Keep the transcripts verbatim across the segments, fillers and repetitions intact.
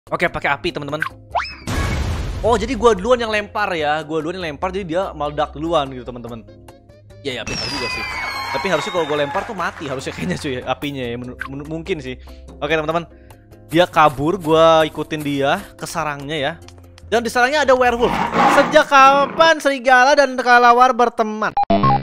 Oke, pakai api teman-teman. Oh, jadi gua duluan yang lempar ya. Gua duluan yang lempar, jadi dia meledak duluan gitu teman-teman. Ya ya, benar juga sih. Tapi harusnya kalau gue lempar tuh mati harusnya kayaknya cuy apinya ya. Mungkin sih. Oke teman-teman, dia kabur, gue ikutin dia ke sarangnya ya. Dan di sarangnya ada werewolf. Sejak kapan serigala dan kelelawar berteman?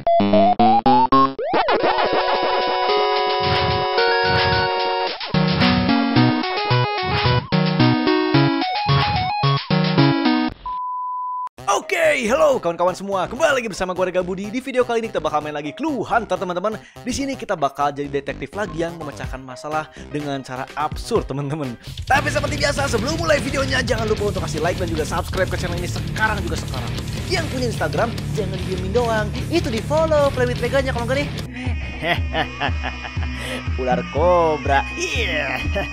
Oke, okay, halo kawan-kawan semua. Kembali lagi bersama gue Rega Budi. Di video kali ini kita bakal main lagi Clue Hunter, teman-teman. Di sini kita bakal jadi detektif lagi yang memecahkan masalah dengan cara absurd, teman-teman. Tapi seperti biasa, sebelum mulai videonya jangan lupa untuk kasih like dan juga subscribe ke channel ini sekarang juga sekarang. Yang punya Instagram jangan diemin doang, itu di follow Play with Reganya kalau enggak nih. Ular kobra. Iya.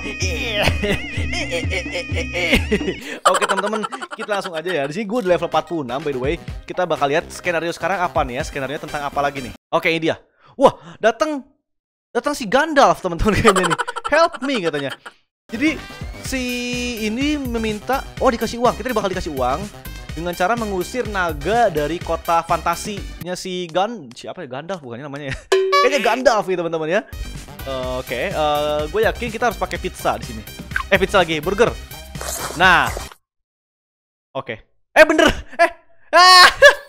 Oke teman-teman, kita langsung aja ya. Di sini gue di level empat puluh enam by the way. Kita bakal lihat skenario sekarang apa nih ya? Skenario tentang apa lagi nih? Oke, ini dia. Wah, datang datang si Gandalf teman-teman kayaknya nih. Help me katanya. Jadi si ini meminta, oh dikasih uang. Kita bakal dikasih uang dengan cara mengusir naga dari kota fantasinya si Gan, siapa ya, Gandalf bukannya namanya ya? Kayaknya Gandalf gitu teman-teman ya. Uh, Oke, okay. uh, gue yakin kita harus pakai pizza di sini. Eh pizza lagi, burger. Nah, oke. Okay. Eh bener, eh, ah,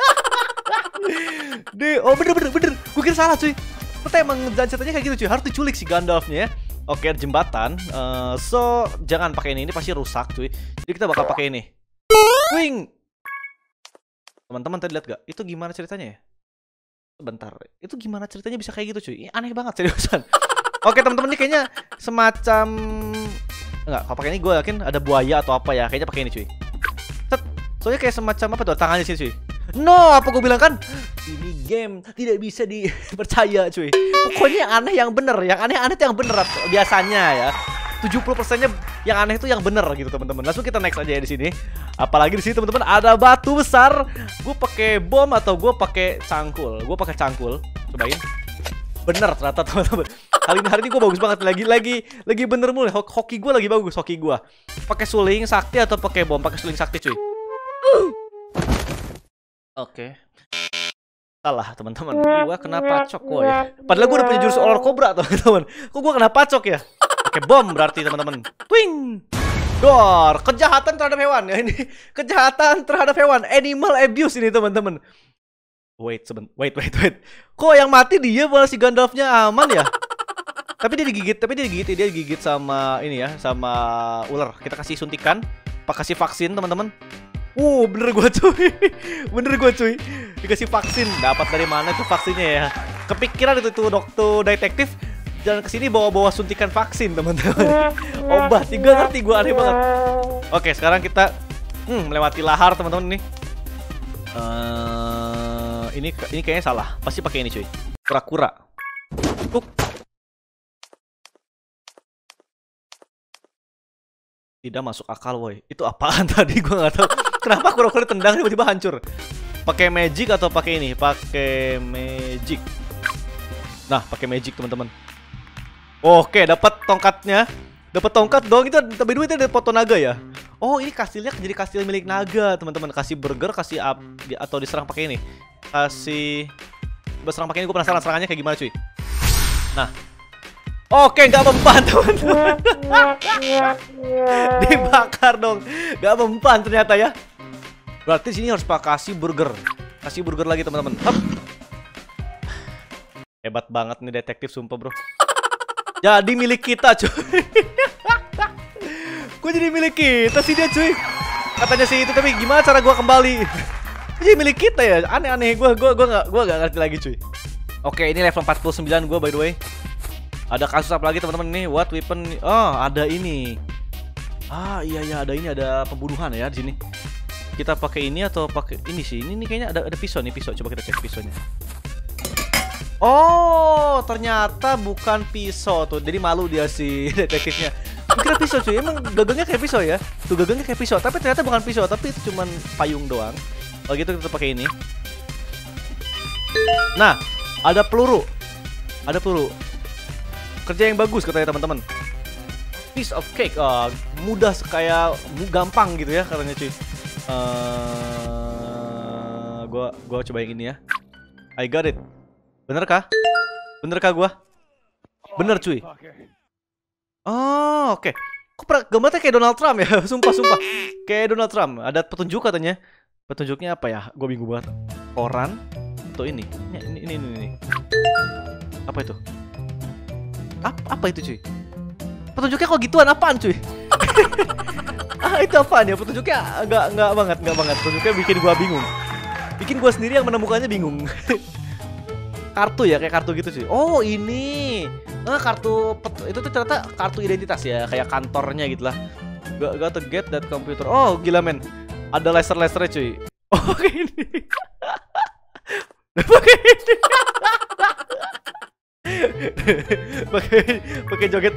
di, oh bener bener bener. Gue kira salah cuy. Ternyata emang dan ceritanya kayak gitu cuy. Harus diculik si Gandalfnya ya. Oke, okay, jembatan. Uh, so jangan pakai ini, ini pasti rusak cuy. Jadi kita bakal pakai ini. Wing. Teman-teman tadi lihat gak? Itu gimana ceritanya ya? Bentar, itu gimana ceritanya bisa kayak gitu cuy? Aneh banget seriusan. Oke teman-teman, ini kayaknya semacam enggak, kalau pakai ini gue yakin ada buaya atau apa ya. Kayaknya pakai ini cuy. Set. Soalnya kayak semacam apa tuh tangannya sini cuy. No, apa gue bilang kan? Ini game tidak bisa dipercaya cuy. Pokoknya yang aneh yang bener, yang aneh-aneh itu yang bener biasanya ya. tujuh puluh persennya yang aneh itu yang bener gitu teman-teman. Langsung kita next aja ya di sini. Apalagi di sini teman-teman ada batu besar. Gue pakai bom atau gue pakai cangkul? Gue pakai cangkul. Cobain. Bener ternyata teman-teman. Hari ini hari ini gue bagus banget, lagi lagi lagi bener mulai. Hoki gue lagi bagus, hoki gue. Pakai suling sakti atau pakai bom? Pakai suling sakti cuy. Oke. Okay. Salah teman-teman. Gue kena pacok gue ya. Padahal gue udah punya jurus ular kobra teman-teman. Kok gue kena pacok ya? Pakai bom berarti teman-teman. Twing. Dor, kejahatan terhadap hewan ya ini. Kejahatan terhadap hewan, animal abuse ini teman-teman. Wait, seben, wait, wait, wait. Kok yang mati dia malah si Gandalfnya aman ya? Tapi dia digigit, tapi dia digigit, dia digigit sama ini ya, sama ular. Kita kasih suntikan, pak kasih vaksin teman-teman. Uh, bener gua cuy, bener gua cuy. Dikasih vaksin, dapat dari mana tuh vaksinnya ya? Kepikiran itu tuh dokter detektif. Jangan kesini bawa-bawa suntikan vaksin teman-teman. Obat, gue ngerti, gue aneh banget. Oke, sekarang kita hmm, melewati lahar teman-teman nih. Uh, ini ini kayaknya salah. Pasti pakai ini cuy. Kura-kura. Tuk. Tidak masuk akal woi. Itu apaan tadi? Gue nggak tahu. Kenapa kura-kura tendang tiba-tiba hancur? Pakai magic atau pakai ini? Pakai magic. Nah, pakai magic teman-teman. Oke, dapat tongkatnya. Dapat tongkat dong. Itu tapi duit itu ada foto naga ya. Oh, ini kastilnya jadi kastil milik naga, teman-teman. Kasih burger, kasih up atau diserang pakai ini. Kasih berserang pakai ini, gue penasaran serangannya kayak gimana, cuy. Nah. Oke, nggak mempan, teman-teman. Dibakar dong. Nggak mempan ternyata ya. Berarti sini harus pakai kasih burger. Kasih burger lagi, teman-teman. Hebat banget nih detektif, sumpah, bro. Jadi milik kita cuy. Gue jadi milik kita sih dia cuy. Katanya sih itu, tapi gimana cara gue kembali? Jadi milik kita ya. Aneh-aneh. Gue gue gue nggak gue nggak ngerti lagi cuy. Oke, ini level empat puluh sembilan gue by the way. Ada kasus apa lagi teman-teman nih? What weapon? Oh, ada ini. Ah iya iya, ada ini, ada pembunuhan ya di sini. Kita pakai ini atau pakai ini sih? Ini nih kayaknya ada ada pisau nih, pisau. Coba kita cek pisaunya. Oh, ternyata bukan pisau tuh. Jadi malu dia si detektifnya. Kira pisau cuy. Emang gagangnya kayak pisau ya? Tuh gagangnya kayak pisau. Tapi ternyata bukan pisau. Tapi itu cuman payung doang. Oh gitu, kita pakai ini. Nah, ada peluru. Ada peluru. Kerja yang bagus katanya teman-teman. Piece of cake. Oh, mudah kayak gampang gitu ya katanya cuy. Uh, gua gua coba yang ini ya. I got it. Bener kah? Bener kah gua? Bener cuy. Oh, oke. Okay. Kok gambarnya kayak Donald Trump ya? Sumpah, sumpah. Kayak Donald Trump. Ada petunjuk katanya. Petunjuknya apa ya? Gue bingung banget. Koran atau ini? Ini, ini, ini, ini. Apa itu? Apa, apa itu cuy? Petunjuknya kok gituan? Apaan cuy? Ah, itu apaan ya? Petunjuknya enggak, enggak banget, enggak banget. Petunjuknya bikin gue bingung. Bikin gue sendiri yang menemukannya bingung. Kartu ya, kayak kartu gitu cuy. Oh, ini. Nah, kartu itu tuh ternyata kartu identitas ya, kayak kantornya gitu lah. Got, got to get that computer. Oh, gila men. Ada laser-lasernya cuy. Oh, kayak ini. Pakai ini. Pakai pakai joget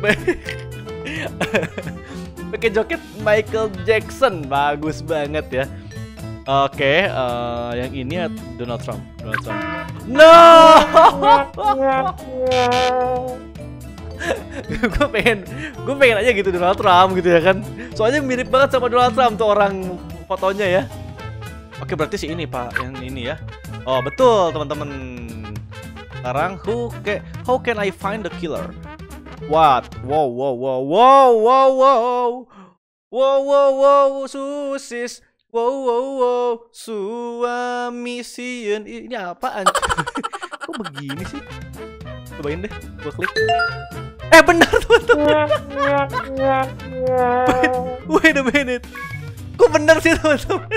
pakai joget Michael Jackson. Bagus banget ya. Oke, okay, uh, yang ini Donald Trump. Donald Trump. No! gue pengen, gue pengen aja gitu Donald Trump gitu ya kan. Soalnya mirip banget sama Donald Trump tuh orang fotonya ya. Oke, berarti si ini pak, yang ini ya. Oh betul teman-teman. Sekarang who can, how can I find the killer? What? Wow, wow, wow, wow, wow, wow, wow, wow, wow, susis. Wow, wow, wow, suami sieun. Ini apaan? Kok begini sih? Cobain deh, gua klik. Eh benar teman-teman. wait, wait a minute. Kok benar sih teman-teman?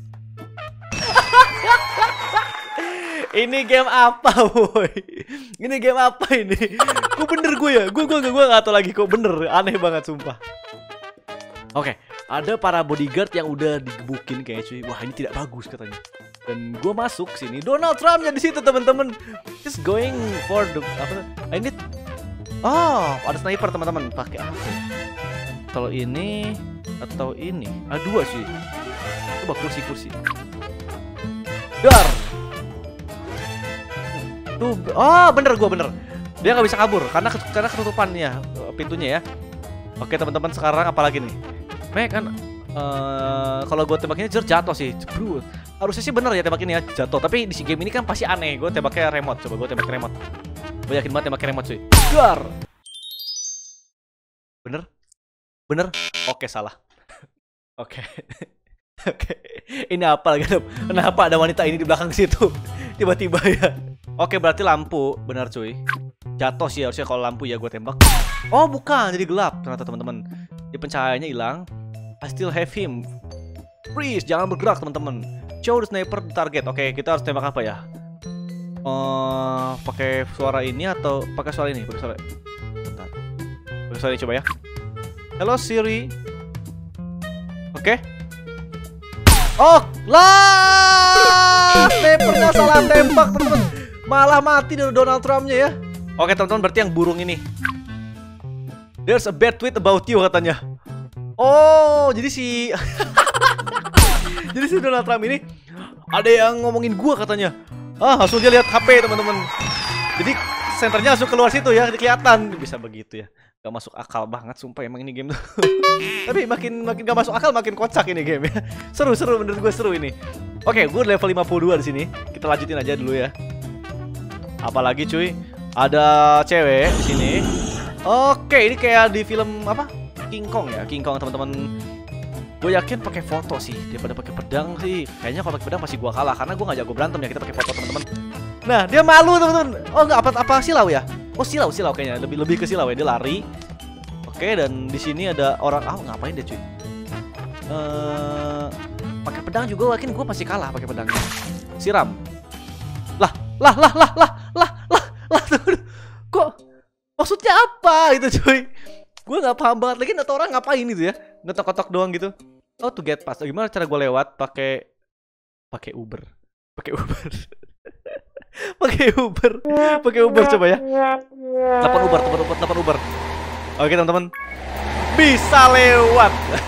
Ini game apa, boy? Ini game apa ini? Kok bener gue ya? Gue gue gue nggak tahu lagi kok bener. Aneh banget sumpah. Oke. Okay. Ada para bodyguard yang udah digebukin kayak cuy. Wah ini tidak bagus katanya. Dan gue masuk sini. Donald Trump di situ teman-teman. Just going for the apa? I need. Oh ada sniper teman-teman. Pakai apa? Kalau ini atau ini? Ah dua sih. Coba kursi-kursi. Dar. Tuh. Oh bener gue bener. Dia nggak bisa kabur karena karena ketutupan ya pintunya ya. Oke teman-teman sekarang apalagi nih? Mek kan uh, kalau gue tembak ini jatuh sih, cebrut. Harusnya sih bener ya tembak ini ya jatuh. Tapi di si game ini kan pasti aneh. Gue tembaknya remote. Coba gue tembak remote. Gue yakin banget tembaknya remote cuy. Gar. Bener? Bener? Oke salah. Oke. Oke. Ini apa lagi? Kenapa ada wanita ini di belakang situ? Tiba-tiba ya. Oke berarti lampu. Bener cuy. Jatuh sih harusnya kalau lampu ya gue tembak. Oh bukan, jadi gelap ternyata teman-teman. Di pencahayaannya hilang. I still have him. Freeze, jangan bergerak teman-teman. Show the sniper the target. Oke, kita harus tembak apa ya? Uh, pakai suara ini atau pakai suara ini? Pakai suara. Bentar. Pakai suara ini coba ya. Hello Siri. Oke. Oh, lah! Snipernya salah tembak teman-teman. Malah mati dari Donald Trump-nya ya. Oke teman-teman, berarti yang burung ini. There's a bad tweet about you katanya. Oh, jadi si jadi si Donald Trump ini ada yang ngomongin gua katanya. Ah, langsung dia lihat H P teman-teman. Jadi senternya langsung keluar situ ya, kelihatan. Bisa begitu ya. Gak masuk akal banget sumpah emang ini game tuh. Tapi makin makin gak masuk akal makin kocak ini game ya. Seru-seru menurut gue seru ini. Oke, gue level lima puluh dua di sini. Kita lanjutin aja dulu ya. Apalagi cuy, ada cewek di sini. Oke, ini kayak di film apa? King Kong ya, King Kong teman-teman. Gue yakin pakai foto sih daripada pakai pedang sih. Kayaknya kalau pakai pedang pasti gue kalah karena gue nggak jago berantem ya. Kita pakai foto teman-teman. Nah, dia malu teman-teman. Oh nggak apa apa silau ya? Oh silau silau kayaknya lebih lebih ke silau ya. Dia lari. Oke, dan di sini ada orang. Ah oh, ngapain dia cuy? Uh, pakai pedang juga yakin gue pasti kalah pakai pedangnya. Siram. Lah lah lah lah lah lah lah lah. Kok maksudnya apa itu cuy? Gue nggak paham banget lagi atau orang ngapain gitu ya, ngetok-ketok doang gitu. Oh to get pass, gimana cara gue lewat? Pakai pakai Uber, pakai Uber, pakai Uber, pakai Uber coba ya. Telepon Uber, telepon Uber, telepon Uber. Oke teman-teman, bisa lewat.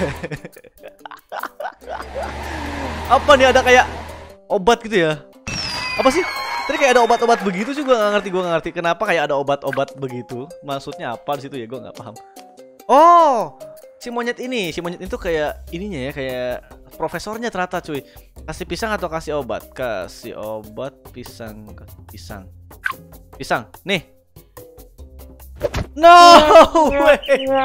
Apa nih ada kayak obat gitu ya? Apa sih? Tadi kayak ada obat-obat begitu juga nggak ngerti, gue nggak ngerti kenapa kayak ada obat-obat begitu. Maksudnya apa di situ ya? Gue nggak paham. Oh, Si monyet ini, si monyet itu kayak ininya ya, kayak profesornya ternyata cuy. Kasih pisang atau kasih obat? Kasih obat, pisang, pisang. Pisang, nih. No way.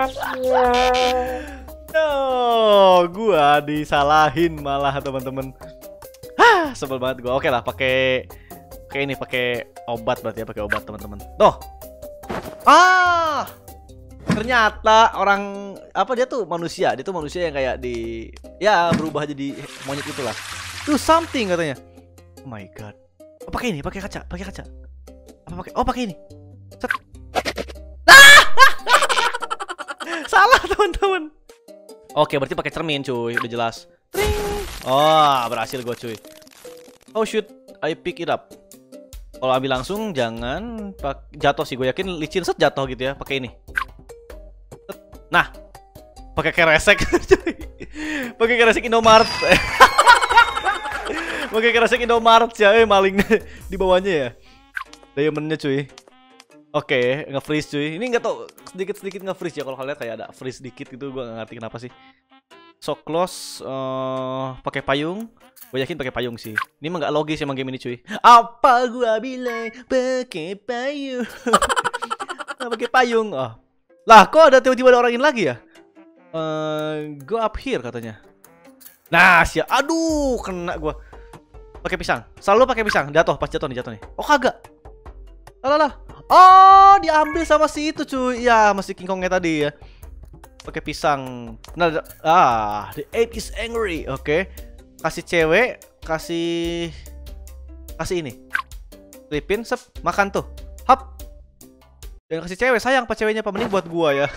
No, gua disalahin malah teman-teman. Hah, sebel banget gua. Oke lah, pakai kayak ini, pakai obat berarti ya, pakai obat teman-teman. Tuh. Ah. Ternyata orang apa dia tuh manusia, dia tuh manusia yang kayak di ya berubah jadi monyet itulah. Do something katanya. Oh my god. Oh, pakai ini, pakai kaca, pakai kaca. Apa pakai? Oh, pakai ini. Set. Salah teman-teman. Oke, berarti pakai cermin cuy, udah jelas. Tring. Oh, berhasil gue cuy. How should I pick it up? Kalau ambil langsung jangan pak jatuh sih, gue yakin licin set jatuh gitu ya, pakai ini. Nah, pakai keresek, pakai keresek Indomart, pakai keresek Indomart ya, eh maling di bawahnya ya, diamondnya cuy. Oke, nge-freeze cuy. Ini nggak tau sedikit sedikit nge-freeze ya, kalau kalian kayak ada freeze sedikit gitu, gue nggak ngerti kenapa sih. So close, uh, pakai payung, gue yakin pakai payung sih. Ini emang nggak logis emang game ini cuy. Apa gua bilang pakai payung? Pakai payung, oh. Lah, kok ada tiba-tiba ada orang ini lagi ya? Uh, go up here katanya. Nah, siap. Aduh, kena gua. Pakai pisang. Selalu pakai pisang. Jatuh, pas jatuh nih, jatuh nih. Oh, kagak. Lah, lah. Oh, diambil sama si itu, cuy. Ya, masih King Kongnya tadi ya. Pakai pisang. Nah, ah, the ape is angry. Oke. Okay. Kasih cewek, kasih kasih ini. Lipin, sep, makan tuh. Hap. Jangan kasih cewek, sayang apa ceweknya, apa mending buat gua ya.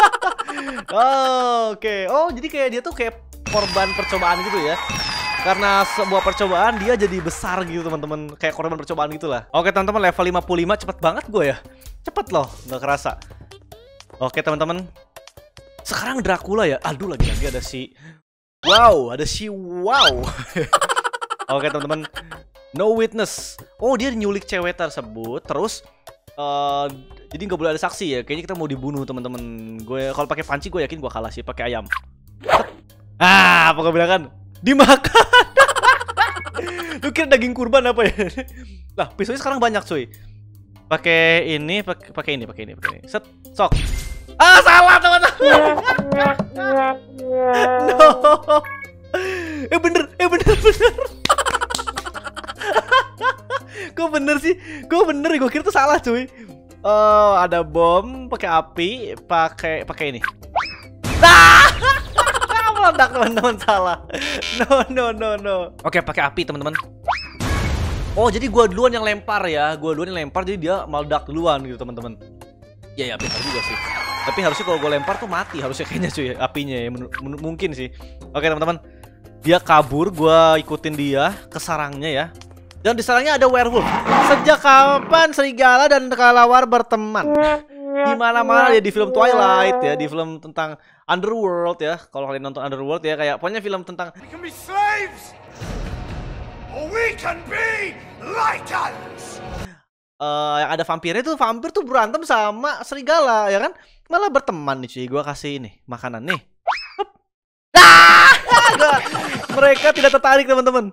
Oh, oke. Okay. Oh, jadi kayak dia tuh kayak korban percobaan gitu ya. Karena sebuah percobaan dia jadi besar gitu teman-teman, kayak korban percobaan gitulah. Oke teman-teman, level lima puluh lima cepet banget gue ya. Cepet loh, nggak kerasa. Oke teman-teman. Sekarang Dracula ya. Aduh, lagi-lagi ada si wow, ada si wow. Oke teman-teman. No witness. Oh, dia nyulik cewek tersebut terus uh, jadi nggak boleh ada saksi ya. Kayaknya kita mau dibunuh teman-teman. Gue kalau pakai panci gue yakin gue kalah sih, pakai ayam. Ah, apa gue bilang kan? Dimakan. Lu kira daging kurban apa ya? Lah, pisaunya sekarang banyak cuy. Pakai ini, pakai pakai ini, pakai ini, pakai ini. Set, sok. Ah, salah teman-teman. No. Eh bener, eh bener, bener. Kok bener sih? Kok bener? Gue kira tuh salah cuy. Oh, ada bom, pakai api, pakai pakai ini. Ah! Meledak teman-teman, salah. No, no, no, no. Oke, pakai api teman-teman. Oh, jadi gua duluan yang lempar ya. Gua duluan yang lempar, jadi dia meledak duluan gitu teman-teman. Ya, ya, pintar juga sih. Tapi harusnya kalau gua lempar tuh mati harusnya kayaknya cuy, apinya ya. Mungkin sih. Oke teman-teman. Dia kabur, gua ikutin dia ke sarangnya ya. Dan di sarangnya ada werewolf. Sejak kapan serigala dan kelelawar berteman? Di mana-mana ya, di film Twilight ya, di film tentang Underworld ya. Kalau kalian nonton Underworld ya, kayak pokoknya film tentang we can be slaves or we can be lighters. Uh, yang ada vampirnya tuh, vampir tuh berantem sama serigala ya kan? Malah berteman nih cuy. Gua kasih ini makanan nih. Ah! Mereka tidak tertarik teman-teman.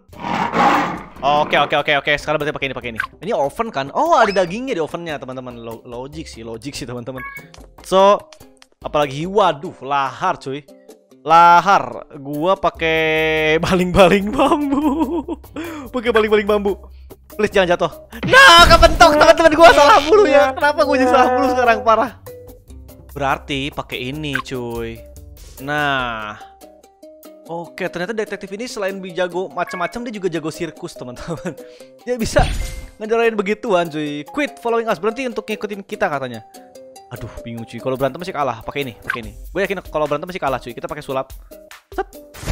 Oke oke oke oke. Sekarang berarti pakai ini, pakai ini. Ini oven kan? Oh, ada dagingnya di ovennya teman-teman. Lo logik sih, logik sih teman-teman. So, apalagi waduh, lahar cuy. Lahar. Gua pakai baling-baling bambu. Pakai baling-baling bambu. Please jangan jatuh. Nah, kepentok teman-teman, gua salah mulu ya. Kenapa gua jadi salah mulu sekarang, parah. Berarti pakai ini cuy. Nah, oke, ternyata detektif ini selain jago macam-macam, dia juga jago sirkus teman-teman. Dia bisa ngejalanin begituan cuy. Quit following us, berhenti untuk ngikutin kita katanya. Aduh, bingung cuy. Kalau berantem masih kalah, pakai ini, pakai ini. Gue yakin kalau berantem masih kalah cuy. Kita pakai sulap. Set.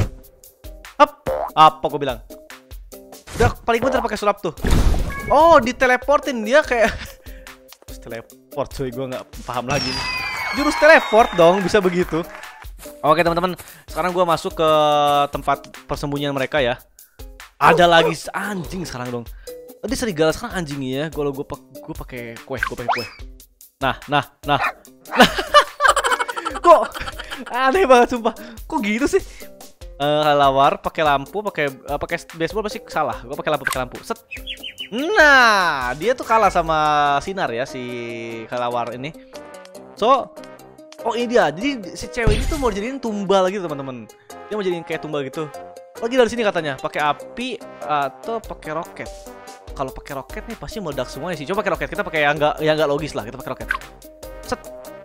Hap. Apa gue bilang? Udah paling bener pakai sulap tuh. Oh, diteleportin dia kayak jurus teleport cuy. Gue nggak paham lagi. Jurus teleport dong, bisa begitu. Oke teman-teman, sekarang gue masuk ke tempat persembunyian mereka ya. Ada lagi anjing sekarang dong. Tadi serigala, sekarang anjing ya. Kalau gue gue pakai kue, gue pakai kue. Nah, nah, nah, nah. Kok Aneh banget sumpah. Kok gitu sih? Uh, lawar pakai lampu, pakai uh, pakai baseball pasti salah. Gua pakai lampu, pakai lampu. Set. Nah, dia tuh kalah sama sinar ya si kelawar ini. So, oh ini dia. Jadi si cewek ini tuh mau jadiin tumbal gitu, teman-teman. Dia mau jadiin kayak tumbal gitu. Lagi dari sini katanya, pakai api atau pakai roket. Kalau pakai roket nih pasti meledak semuanya sih. Coba pakai roket. Kita pakai yang enggak yang enggak logis lah. Kita pakai roket. Set.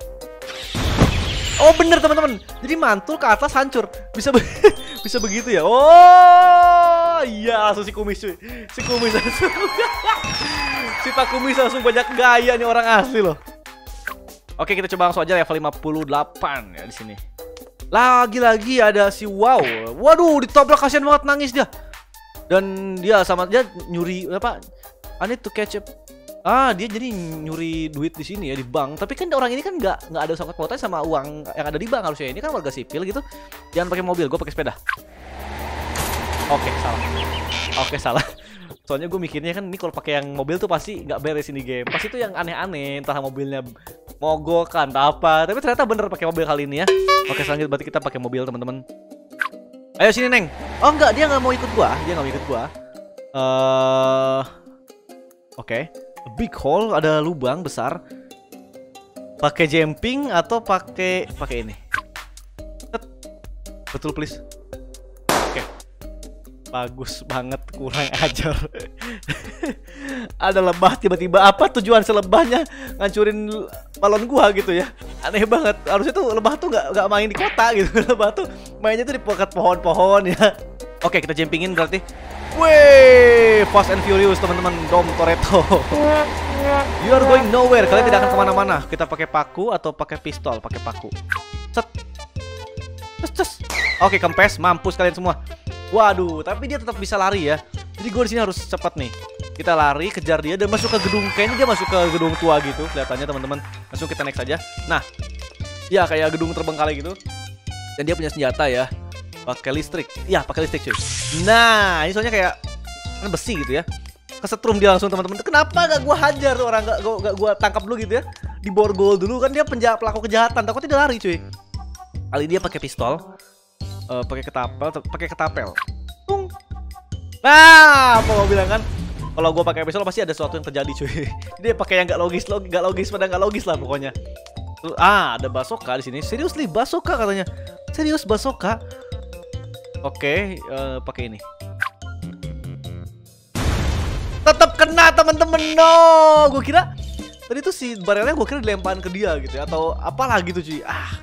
Oh bener teman-teman, jadi mantul ke atas hancur, bisa be bisa begitu ya? Oh iya, langsung si kumis cuy, si kumis langsung, si Pak Kumis langsung banyak gaya nih orang asli loh. Oke kita coba langsung aja level lima puluh delapan ya di sini. Lagi-lagi ada si Wow, waduh ditabrak kasihan banget nangis dia, dan dia sama dia nyuri apa? I need to catch up. Ah, dia jadi nyuri duit di sini ya di bank. Tapi kan orang ini kan nggak nggak ada sangkut pautnya sama uang yang ada di bank harusnya. Ini kan warga sipil gitu. Jangan pakai mobil, gue pakai sepeda. Oke salah. Oke salah. Soalnya gue mikirnya kan ini kalau pakai yang mobil tuh pasti nggak beres ini game. Pasti itu yang aneh-aneh, entah mobilnya mogok kan, entah apa. Tapi ternyata bener pakai mobil kali ini ya. Oke selanjutnya berarti kita pakai mobil teman-teman. Ayo sini Neng. Oh enggak, dia nggak mau ikut gua. Dia nggak mau ikut gua. Eh, uh, oke. Okay. A big hole, ada lubang besar. Pakai jumping atau pakai pakai ini? Betul please. Oke. Okay. Bagus banget, kurang ajar. Ada lebah tiba-tiba, apa tujuan selebahnya ngancurin balon gua gitu ya? Aneh banget. Harusnya tuh lebah tuh nggak nggak main di kota gitu. Lebah tuh mainnya tuh di dekat pohon-pohon ya. Oke, kita jumpingin berarti. Wih, Fast and Furious teman-teman, Dom Toretto. You are going nowhere. Kalian tidak akan kemana-mana. Kita pakai paku atau pakai pistol? Pakai paku. Set. Cus, cus. Oke, kempes, mampus kalian semua. Waduh, tapi dia tetap bisa lari ya. Jadi gue di sini harus cepat nih. Kita lari, kejar dia dan masuk ke gedung. Kayaknya dia masuk ke gedung tua gitu. Kelihatannya teman-teman. Langsung kita next aja. Nah, ya kayak gedung terbengkalai gitu. Dan dia punya senjata ya. Pakai listrik, iya pakai listrik cuy. Nah ini soalnya kayak kan besi gitu ya. Kesetrum dia langsung teman-teman. Kenapa gak gua hajar tuh orang, gak, gak, gak gua tangkap dulu gitu ya. Diborgol dulu kan dia penjahat pelaku kejahatan. Takutnya dia lari cuy. Kali dia pakai pistol, uh, pakai ketapel, pakai ketapel. Tung. Nah apa gua bilang kan? Kalau gua pakai pistol pasti ada sesuatu yang terjadi cuy. Dia pakai yang gak logis, log, gak logis pada gak logis lah pokoknya. Tuh, ah ada basoka di sini. Seriously basoka katanya. Serius basoka. Oke, okay, uh, pakai ini. Tetap kena teman-teman. No, gue kira tadi tuh si barelnya gue kira dilemparin ke dia gitu ya, atau apalah gitu cuy. Ah,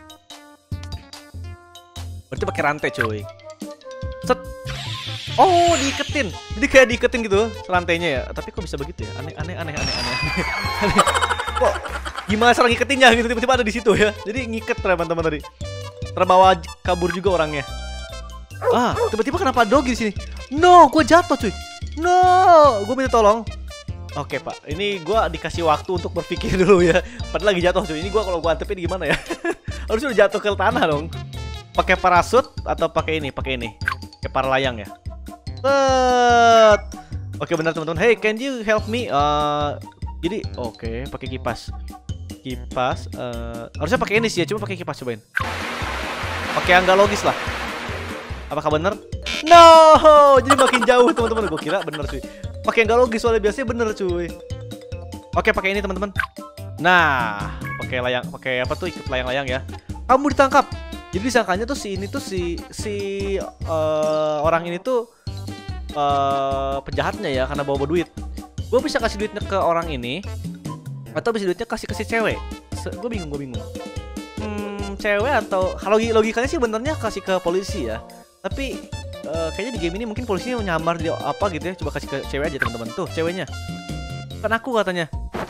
berarti pakai rantai cuy. Set. Oh, diiketin. Jadi kayak diiketin gitu rantainya ya. Tapi kok bisa begitu ya? Aneh, aneh, aneh, aneh, aneh. Aneh. Kok gimana cara ngiketinnya gitu? Tiba-tiba ada di situ ya. Jadi ngiket teman-teman tadi. Terbawa kabur juga orangnya. Ah, tiba-tiba kenapa doggy di sini? No, gue jatuh cuy. No, gue minta tolong. Oke pak, ini gue dikasih waktu untuk berpikir dulu ya. Padahal lagi jatuh cuy. Ini gue kalau gue antepin gimana ya? Harusnya udah jatuh ke tanah dong. Pakai parasut atau pakai ini? Pakai ini. Pakai paralayang ya. Set. Oke benar teman-teman. Hey, can you help me? Uh, jadi, oke, okay, pakai kipas. Kipas. Uh, harusnya pakai ini sih ya. Coba pakai kipas cobain. Pakai yang nggak logis lah. Apakah bener? No, jadi makin jauh teman-teman. Gue kira bener cuy. Pakai yang gak logis soalnya biasanya bener cuy. Oke pakai ini teman-teman. Nah, pakai layang, pakai apa tuh ikut layang-layang ya. Kamu ditangkap. Jadi disangkanya tuh si ini tuh si si uh, orang ini tuh uh, penjahatnya ya karena bawa duit. Gue bisa kasih duitnya ke orang ini atau bisa duitnya kasih ke si cewek. Gue bingung, gue bingung. Hmm, cewek atau kalau logikanya sih benernya kasih ke polisi ya. Tapi uh, kayaknya di game ini mungkin polisinya nyamar dia apa gitu ya. Coba kasih ke cewek aja teman-teman. Tuh ceweknya. Kan aku katanya.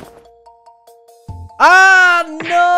Ah no.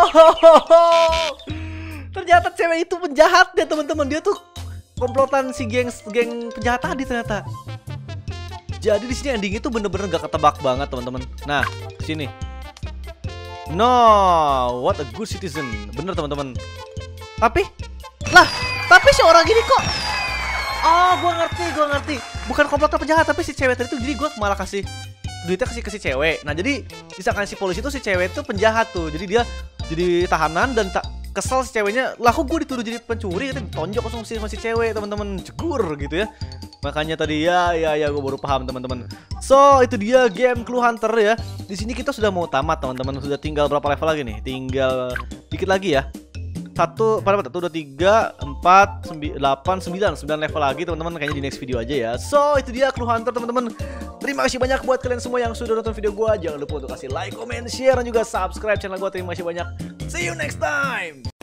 Ternyata cewek itu penjahat ya teman-teman. Dia tuh komplotan si geng geng penjahat tadi ternyata. Jadi di sini ending itu bener-bener gak ketebak banget teman-teman. Nah sini. No, what a good citizen. Bener teman-teman. Tapi lah. Tapi si orang gini kok. Oh, gue ngerti, gue ngerti. Bukan komplotan penjahat, tapi si cewek tadi tuh jadi gue malah kasih duitnya kasih ke si cewek. Nah jadi disangka si polisi tuh si cewek tuh penjahat tuh. Jadi dia jadi tahanan dan ta kesel si ceweknya, lah kok gue dituduh jadi pencuri, katanya tonjok langsung si masih cewek teman-teman, jegur gitu ya. Makanya tadi ya ya ya gue baru paham teman-teman. So itu dia game Clue Hunter ya. Di sini kita sudah mau tamat teman-teman, sudah tinggal berapa level lagi nih? Tinggal dikit lagi ya. Satu, pada satu, dua, tiga, empat, sembilan, delapan, sembilan, sembilan level lagi teman-teman. Kayaknya di next video aja ya. So itu dia Clue Hunter teman-teman. Terima kasih banyak buat kalian semua yang sudah nonton video gue. Jangan lupa untuk kasih like, comment, share, dan juga subscribe channel gue. Terima kasih banyak. See you next time.